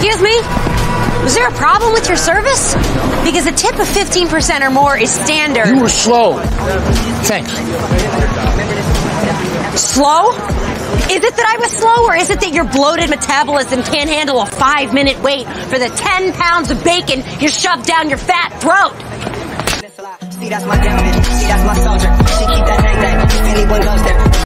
Excuse me? Was there a problem with your service? Because a tip of 15% or more is standard. You were slow. Thanks. Slow? Is it that I was slow, or is it that your bloated metabolism can't handle a 5-minute wait for the 10 pounds of bacon you shoved down your fat throat? See, that's my diamond. See, that's my soldier. She keep that hang if anyone goes there.